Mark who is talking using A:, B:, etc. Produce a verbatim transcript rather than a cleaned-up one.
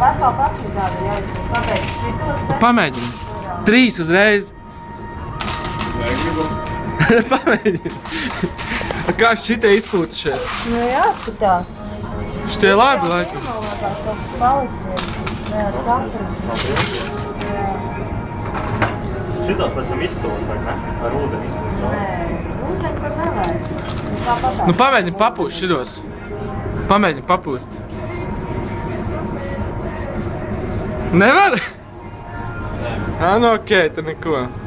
A: veselu pats tādu jāizsaka. Pabeidz šitos te.
B: Pamēģini. Trīs uzreiz. Pamēģini. Kā šitie izpūtušies?
A: Nu jāskatās.
B: Šitie labi, laikam.
A: Jāmalākās kaut paliciens. Jā, capras.
C: Šitos pēc tam izspilot, vai ne? Ar ūdeni izspilot.
A: Nē, ūdeni par nevajag.
B: Nu pamēģini papūst šitos. Pamēģini papūst. Nevar? Ā, nu okei, tad neko.